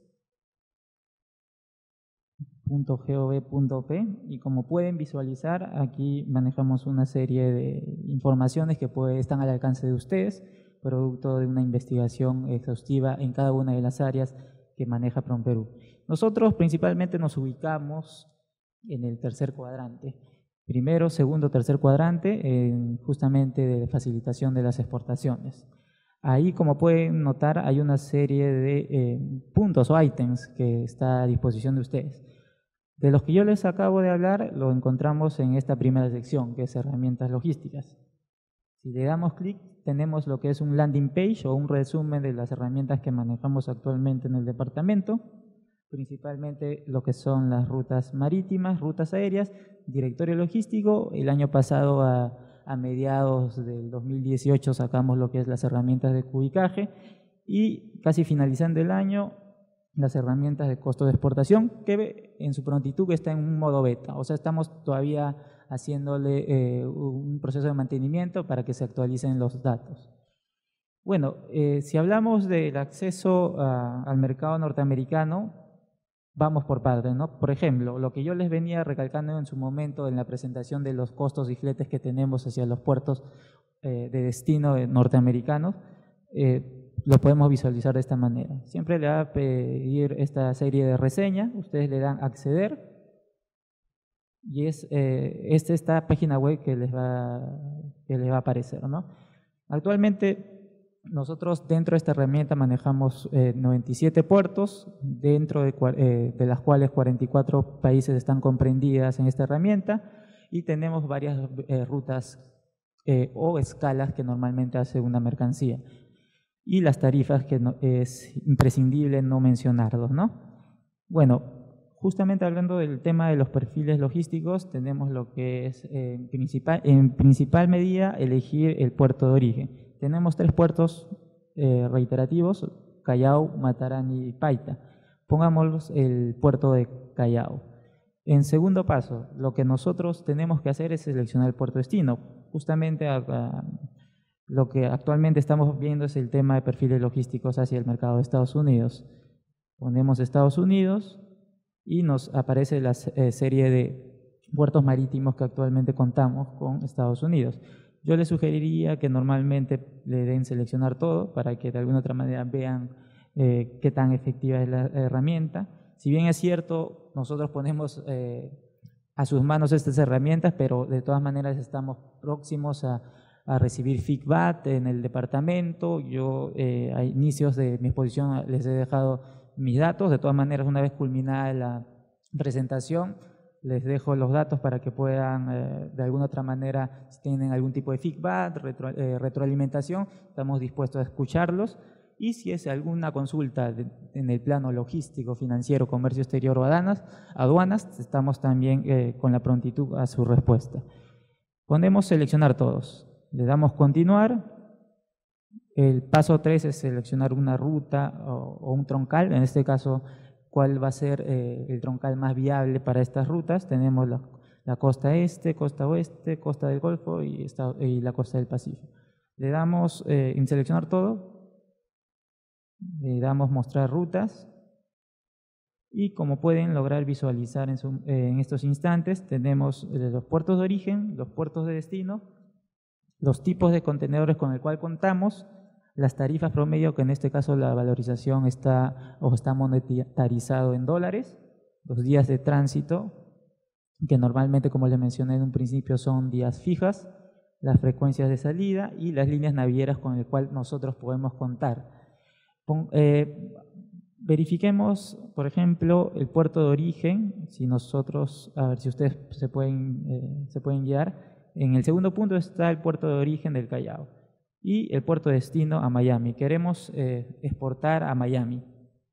punto gov punto pe y como pueden visualizar, aquí manejamos una serie de informaciones que puede, están al alcance de ustedes, producto de una investigación exhaustiva en cada una de las áreas que maneja PROMPERÚ. Nosotros principalmente nos ubicamos en el tercer cuadrante, primero, segundo, tercer cuadrante, en justamente de facilitación de las exportaciones. Ahí, como pueden notar, hay una serie de eh, puntos o ítems que está a disposición de ustedes. De los que yo les acabo de hablar, lo encontramos en esta primera sección, que es herramientas logísticas. Si le damos clic, tenemos lo que es un landing page o un resumen de las herramientas que manejamos actualmente en el departamento, principalmente lo que son las rutas marítimas, rutas aéreas, directorio logístico. El año pasado, a, a mediados del dos mil dieciocho, sacamos lo que es las herramientas de cubicaje y casi finalizando el año, las herramientas de costo de exportación, que en su prontitud está en un modo beta, o sea, estamos todavía haciéndole eh, un proceso de mantenimiento para que se actualicen los datos. Bueno, eh, si hablamos del acceso a, al mercado norteamericano, vamos por partes, ¿no? Por ejemplo, lo que yo les venía recalcando en su momento en la presentación de los costos y fletes que tenemos hacia los puertos eh, de destino norteamericanos, eh, lo podemos visualizar de esta manera. Siempre le va a pedir esta serie de reseña, ustedes le dan acceder y es eh, esta, esta página web que les va, que les va a aparecer, ¿no? Actualmente nosotros dentro de esta herramienta manejamos eh, noventa y siete puertos, dentro de, eh, de las cuales cuarenta y cuatro países están comprendidas en esta herramienta y tenemos varias eh, rutas eh, o escalas que normalmente hace una mercancía y las tarifas que no, es imprescindible no mencionarlos, ¿no? Bueno, justamente hablando del tema de los perfiles logísticos, tenemos lo que es eh, en, principal, en principal medida elegir el puerto de origen. Tenemos tres puertos eh, reiterativos, Callao, Matarani y Paita. Pongamos el puerto de Callao. En segundo paso, lo que nosotros tenemos que hacer es seleccionar el puerto destino. Justamente a, a, lo que actualmente estamos viendo es el tema de perfiles logísticos hacia el mercado de Estados Unidos. Ponemos Estados Unidos y nos aparece la eh, serie de puertos marítimos que actualmente contamos con Estados Unidos. Yo les sugeriría que normalmente le den seleccionar todo para que de alguna otra manera vean eh, qué tan efectiva es la herramienta. Si bien es cierto, nosotros ponemos eh, a sus manos estas herramientas, pero de todas maneras estamos próximos a, a recibir feedback en el departamento. Yo eh, a inicios de mi exposición les he dejado mis datos, de todas maneras una vez culminada la presentación les dejo los datos para que puedan eh, de alguna otra manera, si tienen algún tipo de feedback, retro, eh, retroalimentación, estamos dispuestos a escucharlos y si es alguna consulta de, en el plano logístico, financiero, comercio exterior o aduanas, aduanas estamos también eh, con la prontitud a su respuesta. Ponemos seleccionar todos, le damos continuar. El paso tres es seleccionar una ruta o, o un troncal, en este caso, cuál va a ser eh, el troncal más viable para estas rutas. Tenemos la, la costa este, costa oeste, costa del Golfo y, esta, y la costa del Pacífico. Le damos eh, en seleccionar todo, le damos mostrar rutas y como pueden lograr visualizar en, su, eh, en estos instantes, tenemos eh, los puertos de origen, los puertos de destino, los tipos de contenedores con el cual contamos, las tarifas promedio, que en este caso la valorización está o está monetarizado en dólares, los días de tránsito, que normalmente, como les mencioné en un principio, son días fijas, las frecuencias de salida y las líneas navieras con el cual nosotros podemos contar. Pon, eh, verifiquemos, por ejemplo, el puerto de origen, si nosotros, a ver si ustedes se pueden, eh, se pueden guiar. En el segundo punto está el puerto de origen del Callao y el puerto de destino a Miami. Queremos eh, exportar a Miami.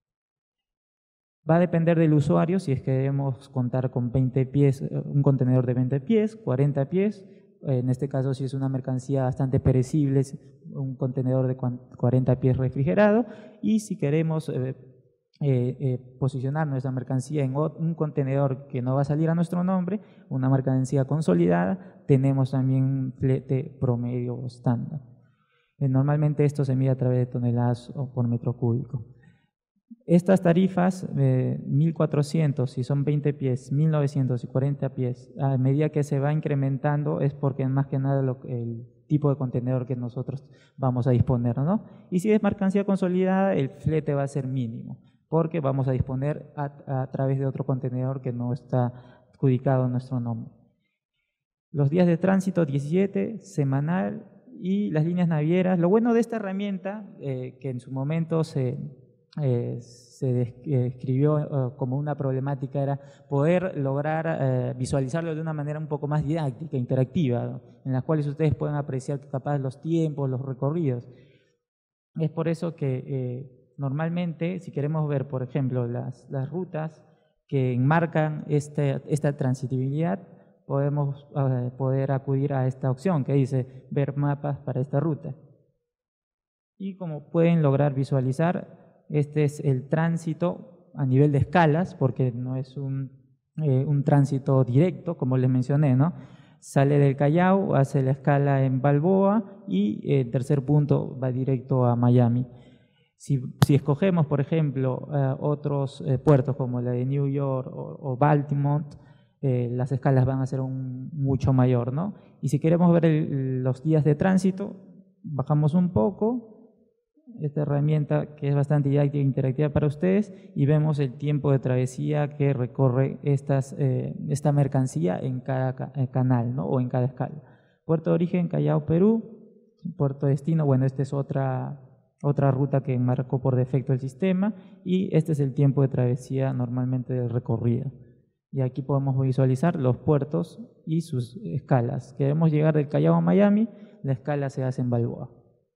Va a depender del usuario si es que queremos contar con veinte pies, un contenedor de veinte pies, cuarenta pies. En este caso, si es una mercancía bastante perecible, un contenedor de cuarenta pies refrigerado. Y si queremos eh, eh, eh, posicionar nuestra mercancía en un contenedor que no va a salir a nuestro nombre, una mercancía consolidada, tenemos también un flete promedio o estándar. Eh, normalmente esto se mide a través de toneladas o por metro cúbico. Estas tarifas, eh, mil cuatrocientos si son veinte pies, mil novecientos y cuarenta pies, a medida que se va incrementando es porque más que nada lo, el tipo de contenedor que nosotros vamos a disponer, ¿no? Y si es mercancía consolidada, el flete va a ser mínimo, porque vamos a disponer a, a través de otro contenedor que no está adjudicado en nuestro nombre. Los días de tránsito, diecisiete, semanal, y las líneas navieras. Lo bueno de esta herramienta, eh, que en su momento se... Eh, se describió eh, como una problemática, era poder lograr eh, visualizarlo de una manera un poco más didáctica, interactiva, ¿no? En las cuales ustedes pueden apreciar capaz los tiempos, los recorridos. Es por eso que eh, normalmente, si queremos ver, por ejemplo, las, las rutas que enmarcan este, esta transitibilidad, podemos eh, poder acudir a esta opción que dice ver mapas para esta ruta. Y como pueden lograr visualizar, este es el tránsito a nivel de escalas, porque no es un, eh, un tránsito directo, como les mencioné, ¿no? Sale del Callao, hace la escala en Balboa y el eh, tercer punto va directo a Miami. Si, si escogemos, por ejemplo, eh, otros eh, puertos como la de New York o, o Baltimore, eh, las escalas van a ser un, mucho mayor, ¿no? Y si queremos ver el, los días de tránsito, bajamos un poco. esta herramienta que es bastante didáctica e interactiva para ustedes, y vemos el tiempo de travesía que recorre estas, eh, esta mercancía en cada ca canal, ¿no? O en cada escala. Puerto de origen, Callao, Perú. Puerto de destino, bueno, esta es otra, otra ruta que marcó por defecto el sistema, y este es el tiempo de travesía normalmente del recorrido. Y aquí podemos visualizar los puertos y sus escalas. Queremos llegar del Callao a Miami, la escala se hace en Balboa.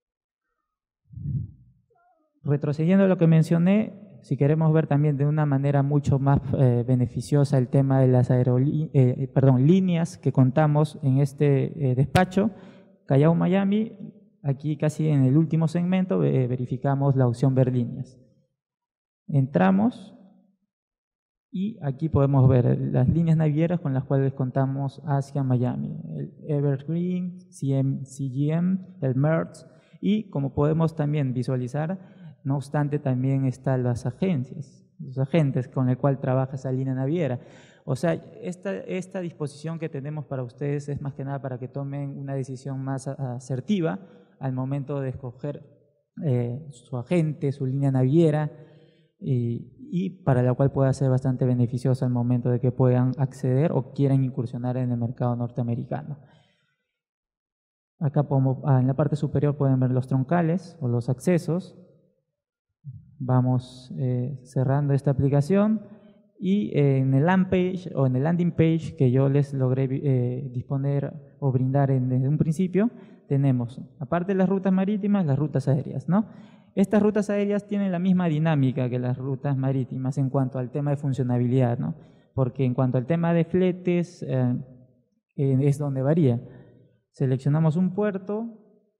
Retrocediendo a lo que mencioné, si queremos ver también de una manera mucho más eh, beneficiosa el tema de las eh, perdón, líneas que contamos en este eh, despacho, Callao, Miami, aquí casi en el último segmento eh, verificamos la opción ver líneas. Entramos y aquí podemos ver las líneas navieras con las cuales contamos hacia Miami, el Evergreen, C G M, el MERS, y como podemos también visualizar, no obstante también están las agencias, los agentes con el cual trabaja esa línea naviera. O sea, esta, esta disposición que tenemos para ustedes es más que nada para que tomen una decisión más asertiva al momento de escoger eh, su agente, su línea naviera, y, y para la cual pueda ser bastante beneficiosa al momento de que puedan acceder o quieran incursionar en el mercado norteamericano. Acá podemos, en la parte superior pueden ver los troncales o los accesos. Vamos eh, cerrando esta aplicación. Y en el land page o en el landing page que yo les logré eh, disponer o brindar en, desde un principio, tenemos, aparte de las rutas marítimas, las rutas aéreas, ¿no? Estas rutas aéreas tienen la misma dinámica que las rutas marítimas en cuanto al tema de funcionabilidad, ¿no? Porque en cuanto al tema de fletes, eh, eh, es donde varía. Seleccionamos un puerto,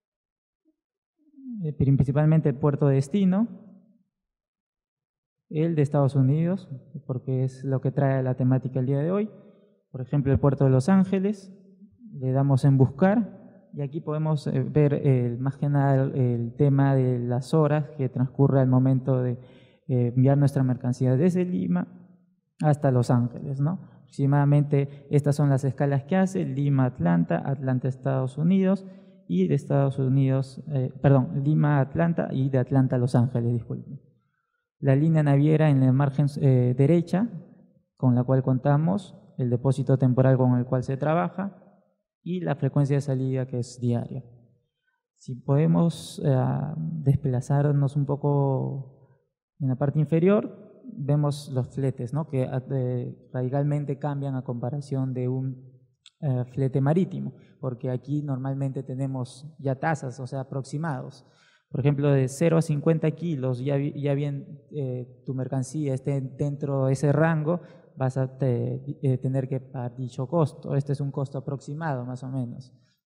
eh, principalmente el puerto de destino, el de Estados Unidos, porque es lo que trae la temática el día de hoy. Por ejemplo, el puerto de Los Ángeles, le damos en buscar y aquí podemos ver eh, más que nada el, el tema de las horas que transcurre al momento de eh, enviar nuestra mercancía desde Lima hasta Los Ángeles, ¿no? Aproximadamente estas son las escalas que hace: Lima, Atlanta, Atlanta, Estados Unidos, y de Estados Unidos, eh, perdón, Lima, Atlanta, y de Atlanta a Los Ángeles, disculpen. La línea naviera en la margen eh, derecha, con la cual contamos, el depósito temporal con el cual se trabaja y la frecuencia de salida, que es diaria. Si podemos eh, desplazarnos un poco en la parte inferior, vemos los fletes, ¿no? Que eh, radicalmente cambian a comparación de un eh, flete marítimo, porque aquí normalmente tenemos ya tasas, o sea, aproximados. Por ejemplo, de cero a cincuenta kilos, ya, ya bien eh, tu mercancía esté dentro de ese rango, vas a te, eh, tener que pagar dicho costo. Este es un costo aproximado, más o menos.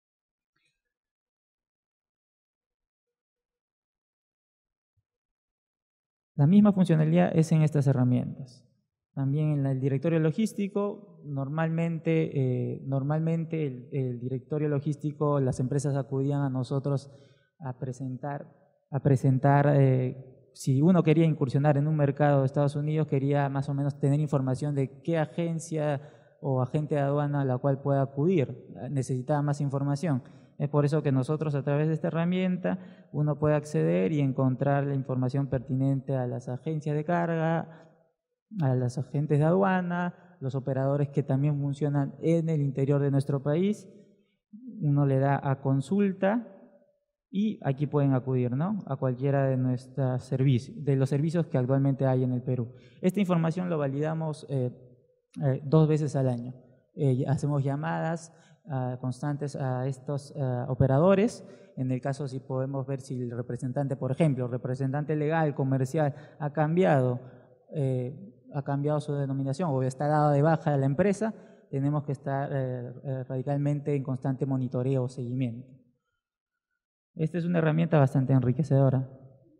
La misma funcionalidad es en estas herramientas. También en el directorio logístico, normalmente, eh, normalmente el, el directorio logístico, las empresas acudían a nosotros a presentar, a presentar eh, si uno quería incursionar en un mercado de Estados Unidos, quería más o menos tener información de qué agencia o agente de aduana a la cual pueda acudir, necesitaba más información. Es por eso que nosotros, a través de esta herramienta, uno puede acceder y encontrar la información pertinente a las agencias de carga, a los agentes de aduana, los operadores que también funcionan en el interior de nuestro país. Uno le da a consulta y aquí pueden acudir, ¿no?, a cualquiera de nuestros servicios, de los servicios que actualmente hay en el Perú. Esta información lo validamos eh, eh, dos veces al año. Eh, hacemos llamadas uh, constantes a estos uh, operadores. En el caso, si podemos ver si el representante, por ejemplo, el representante legal, comercial, ha cambiado, eh, ha cambiado su denominación o está dado de baja de la empresa, tenemos que estar eh, eh, radicalmente en constante monitoreo o seguimiento. Esta es una herramienta bastante enriquecedora.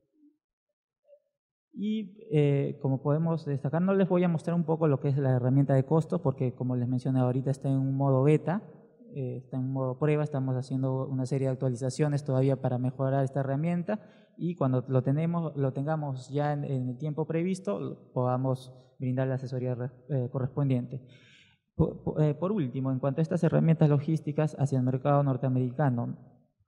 Y eh, como podemos destacar, no les voy a mostrar un poco lo que es la herramienta de costos, porque como les mencioné ahorita está en un modo beta, eh, está en un modo prueba, estamos haciendo una serie de actualizaciones todavía para mejorar esta herramienta, y cuando lo, tenemos, lo tengamos ya en, en el tiempo previsto, podamos brindar la asesoría eh, correspondiente. Por, por, eh, por último, en cuanto a estas herramientas logísticas hacia el mercado norteamericano,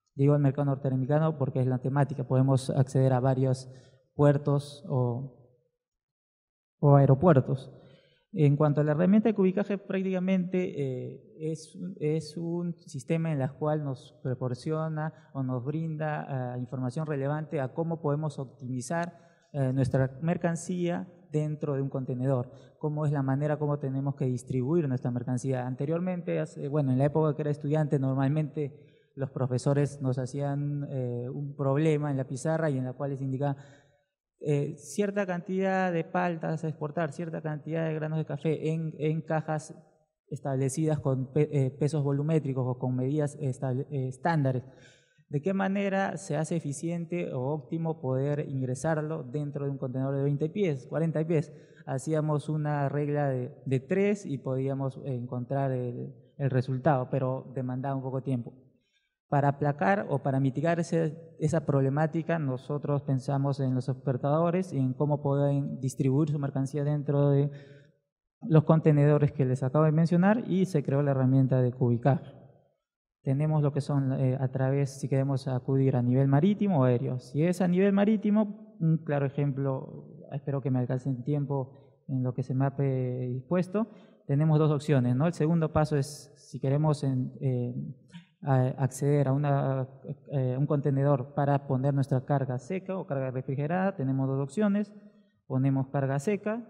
Digo el mercado norteamericano porque es la temática, podemos acceder a varios puertos o, o aeropuertos. En cuanto a la herramienta de cubicaje, prácticamente eh, es, es un sistema en el cual nos proporciona o nos brinda eh, información relevante a cómo podemos optimizar eh, nuestra mercancía dentro de un contenedor, cómo es la manera como tenemos que distribuir nuestra mercancía. Anteriormente, hace, bueno, en la época que era estudiante, normalmente los profesores nos hacían eh, un problema en la pizarra y en la cual les indicaban Eh, cierta cantidad de paltas a exportar, cierta cantidad de granos de café en, en cajas establecidas con pe, eh, pesos volumétricos o con medidas estable, eh, estándares. ¿De qué manera se hace eficiente o óptimo poder ingresarlo dentro de un contenedor de veinte pies, cuarenta pies? Hacíamos una regla de, de tres y podíamos encontrar el, el resultado, pero demandaba un poco de tiempo. Para aplacar o para mitigar ese, esa problemática, nosotros pensamos en los exportadores y en cómo pueden distribuir su mercancía dentro de los contenedores que les acabo de mencionar y se creó la herramienta de cubicaje. Tenemos lo que son eh, a través, si queremos acudir a nivel marítimo o aéreo. Si es a nivel marítimo, un claro ejemplo, espero que me alcance el tiempo en lo que se me ha dispuesto, tenemos dos opciones, ¿no? El segundo paso es, si queremos en, eh, a acceder a una, eh, un contenedor para poner nuestra carga seca o carga refrigerada, tenemos dos opciones. Ponemos carga seca.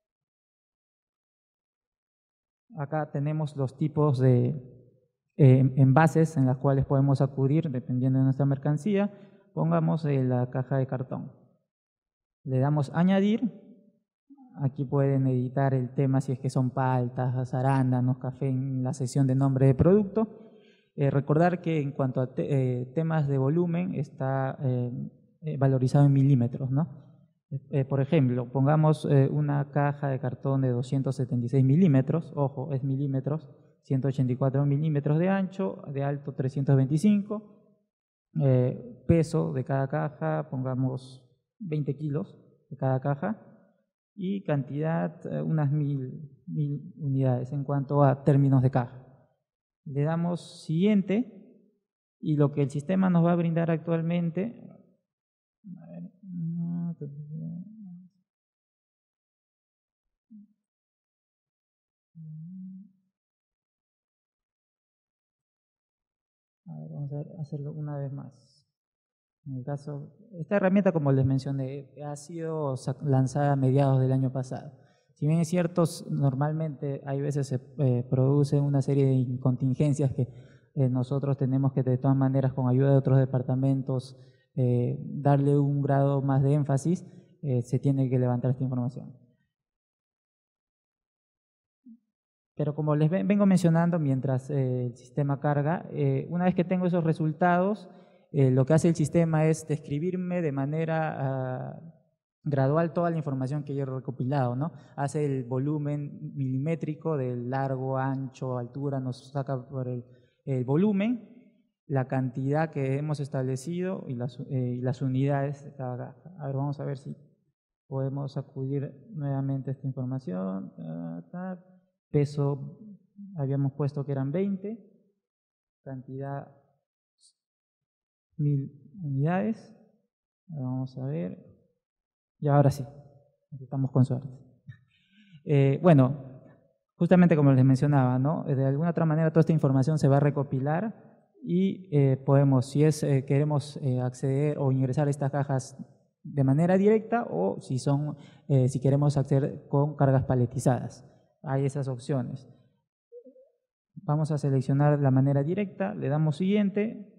Acá tenemos los tipos de eh, envases en los cuales podemos acudir dependiendo de nuestra mercancía. Pongamos eh, la caja de cartón. Le damos añadir. Aquí pueden editar el tema si es que son paltas, arándanos, café en la sección de nombre de producto. Eh, recordar que en cuanto a te, eh, temas de volumen está eh, eh, valorizado en milímetros, ¿no? Eh, por ejemplo, pongamos eh, una caja de cartón de doscientos setenta y seis milímetros, ojo, es milímetros, ciento ochenta y cuatro milímetros de ancho, de alto trescientos veinticinco, eh, peso de cada caja, pongamos veinte kilos de cada caja y cantidad eh, unas mil, mil unidades en cuanto a términos de caja. Le damos siguiente y lo que el sistema nos va a brindar actualmente, a ver, a ver, vamos a hacerlo una vez más. En el caso, esta herramienta, como les mencioné, ha sido lanzada a mediados del año pasado. Si bien es cierto, normalmente hay veces se eh, producen una serie de contingencias que eh, nosotros tenemos que de todas maneras con ayuda de otros departamentos eh, darle un grado más de énfasis, eh, se tiene que levantar esta información. Pero como les vengo mencionando mientras eh, el sistema carga, eh, una vez que tengo esos resultados, eh, lo que hace el sistema es describirme de manera uh, gradual toda la información que yo he recopilado, ¿no? Hace el volumen milimétrico del largo, ancho, altura, nos saca por el, el volumen, la cantidad que hemos establecido y las, eh, y las unidades de cada caja. A ver, vamos a ver si podemos acudir nuevamente a esta información. Ta, ta. Peso, habíamos puesto que eran veinte, cantidad mil unidades. Vamos a ver. Y ahora sí, estamos con suerte. Eh, bueno, justamente como les mencionaba, ¿no? De alguna otra manera toda esta información se va a recopilar y eh, podemos, si es, eh, queremos eh, acceder o ingresar a estas cajas de manera directa o si, son, eh, si queremos acceder con cargas paletizadas. Hay esas opciones. Vamos a seleccionar la manera directa, le damos siguiente.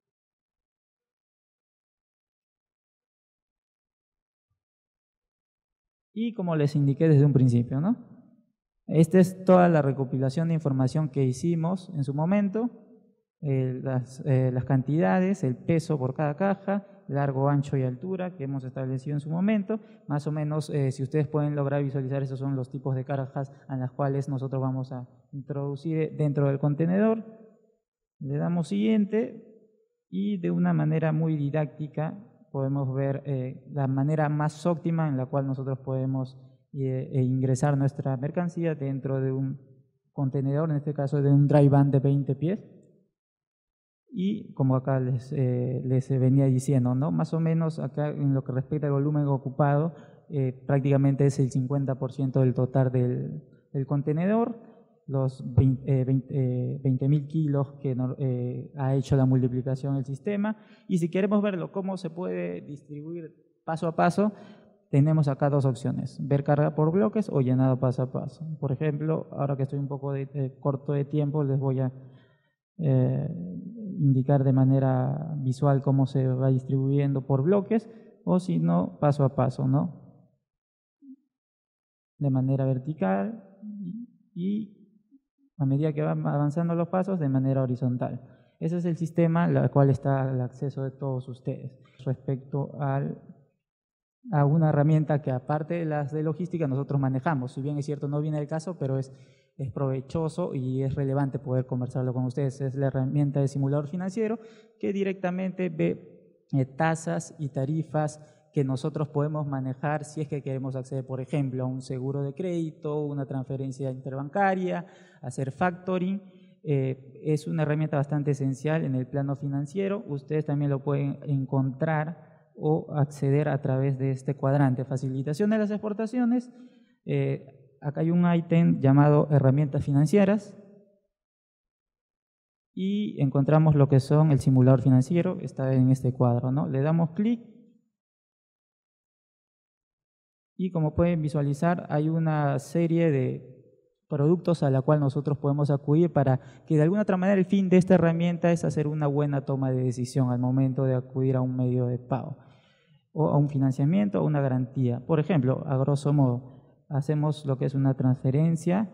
Y como les indiqué desde un principio, ¿no? Esta es toda la recopilación de información que hicimos en su momento, eh, las, eh, las cantidades, el peso por cada caja, largo, ancho y altura que hemos establecido en su momento. Más o menos, eh, si ustedes pueden lograr visualizar, esos son los tipos de cajas a las cuales nosotros vamos a introducir dentro del contenedor. Le damos siguiente y de una manera muy didáctica podemos ver eh, la manera más óptima en la cual nosotros podemos eh, eh, ingresar nuestra mercancía dentro de un contenedor, en este caso de un dry van de veinte pies. Y como acá les, eh, les venía diciendo, ¿no? Más o menos acá en lo que respecta al volumen ocupado, eh, prácticamente es el cincuenta por ciento del total del, del contenedor, los veinte mil kilos que no, eh, ha hecho la multiplicación del sistema. Y si queremos verlo cómo se puede distribuir paso a paso, tenemos acá dos opciones: ver carga por bloques o llenado paso a paso. Por ejemplo, ahora que estoy un poco de, de corto de tiempo, les voy a eh, indicar de manera visual cómo se va distribuyendo por bloques, o si no, paso a paso, ¿no? De manera vertical y a medida que van avanzando los pasos, de manera horizontal. Ese es el sistema al cual está al acceso de todos ustedes. Respecto al, a una herramienta que, aparte de las de logística, nosotros manejamos. Si bien es cierto, no viene el caso, pero es, es provechoso y es relevante poder conversarlo con ustedes. Es la herramienta de simulador financiero, que directamente ve eh, tasas y tarifas que nosotros podemos manejar si es que queremos acceder, por ejemplo, a un seguro de crédito, una transferencia interbancaria, hacer factoring. Eh, es una herramienta bastante esencial en el plano financiero. Ustedes también lo pueden encontrar o acceder a través de este cuadrante: facilitación de las exportaciones. Eh, acá hay un ítem llamado herramientas financieras y encontramos lo que son el simulador financiero, está en este cuadro, ¿no? Le damos clic. Y como pueden visualizar, hay una serie de productos a la cual nosotros podemos acudir para que de alguna otra manera el fin de esta herramienta es hacer una buena toma de decisión al momento de acudir a un medio de pago, o a un financiamiento o una garantía. Por ejemplo, a grosso modo, hacemos lo que es una transferencia.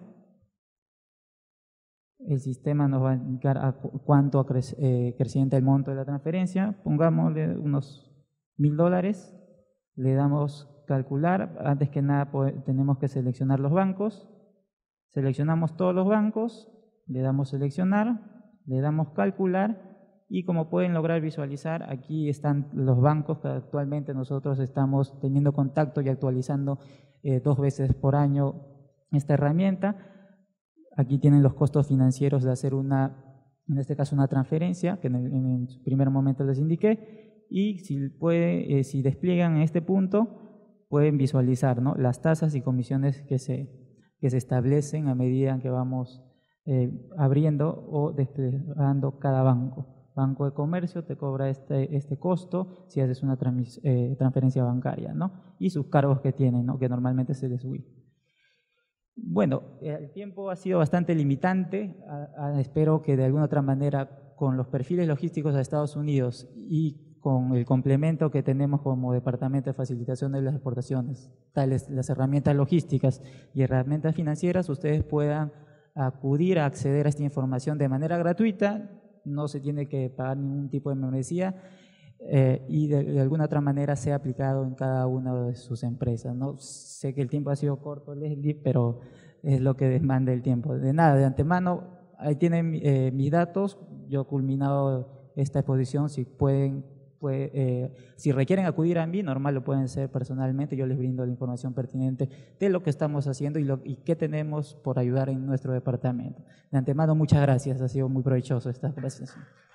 El sistema nos va a indicar a cuánto ha cre eh, creciente el monto de la transferencia. Pongámosle unos mil dólares, le damos calcular. Antes que nada tenemos que seleccionar los bancos, seleccionamos todos los bancos, le damos seleccionar, le damos calcular y como pueden lograr visualizar, aquí están los bancos que actualmente nosotros estamos teniendo contacto y actualizando eh, dos veces por año esta herramienta. Aquí tienen los costos financieros de hacer una, en este caso una transferencia, que en el, en el primer momento les indiqué, y si, puede, eh, si despliegan en este punto, pueden visualizar, ¿no?, las tasas y comisiones que se, que se establecen a medida que vamos eh, abriendo o desplegando cada banco. Banco de Comercio te cobra este, este costo si haces una trans, eh, transferencia bancaria, ¿no?, y sus cargos que tienen, ¿no?, que normalmente se les huye. Bueno, el tiempo ha sido bastante limitante. A, a, espero que de alguna otra manera, con los perfiles logísticos de Estados Unidos y con el complemento que tenemos como Departamento de Facilitación de las Exportaciones, tales las herramientas logísticas y herramientas financieras, ustedes puedan acudir a acceder a esta información de manera gratuita. No se tiene que pagar ningún tipo de membresía. Eh, y de, de alguna otra manera sea aplicado en cada una de sus empresas, ¿no? Sé que el tiempo ha sido corto, Leslie, pero es lo que demanda el tiempo. De nada, de antemano, ahí tienen eh, mis datos. Yo he culminado esta exposición. Si pueden, puede, eh, si requieren acudir a mí, normal lo pueden hacer personalmente. Yo les brindo la información pertinente de lo que estamos haciendo y, lo, y qué tenemos por ayudar en nuestro departamento. De antemano, muchas gracias. Ha sido muy provechoso esta presentación.